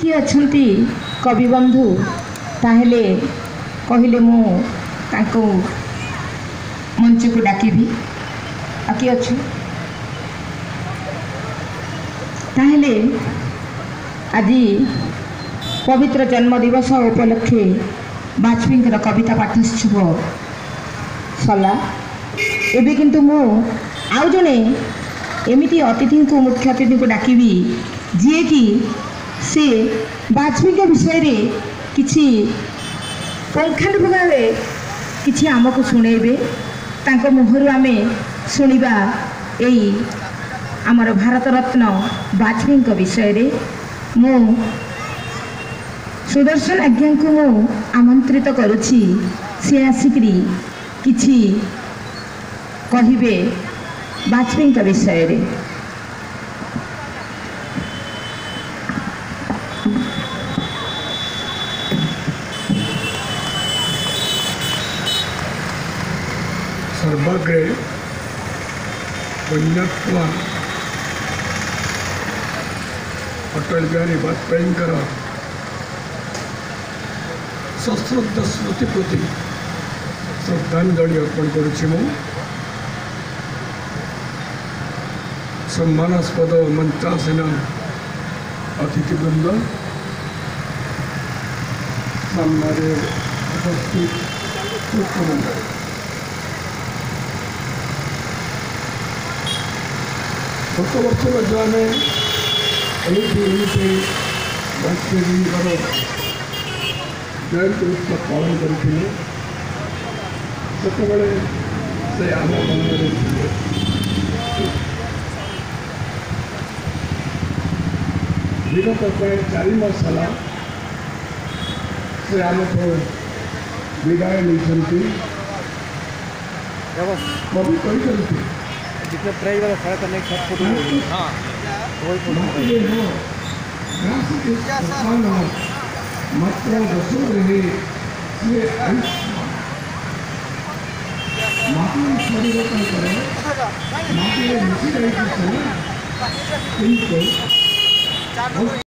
किए अछंती कवि बंधु ताहेले कहले मु तांको मंच को डाकिबी आ किए अछि ताहेले आज पवित्र जन्मदिवस उपलक्षे वाजपेयी कविता पाठोत्सव सरला एबे किंतु मु आउ जने एमिति अतिथि को मुख्य अतिथि को डाकिबी जी कि से वाजपेयी विषय रे किछि पंखानुपुंख भावे किछि आमको सुनेबे तांको मुहरु आमे सुनिबा एई आमर भारत रत्न वाजपेयी विषय रे मु सुदर्शन आज्ञा को मु आमंत्रित करुछि से आसिकरी किछि कहिबे वाजपेयी विषय रे। सर्वाग्रे पुण्यात्मा अटल बिहारी वाजपेयी सश्रद्ध स्मृति प्रति श्रद्धांजलि अर्पण करुछि मु सम्मानास्पद मंचासीन अतिथिवृंद सामने उपस्थित पुष्पमंडल गत वर्ष जो आम ये वाजपेयी जयंती उत्सव पालन करते से आम मन विगत प्राय 4 मास है से आमको विदाय नहीं कवि कहते जितने प्राइज वाला खड़ा करने के साथ फोटो हाँ मात्र दसो रहे माटी शरीर माटी मिसी रही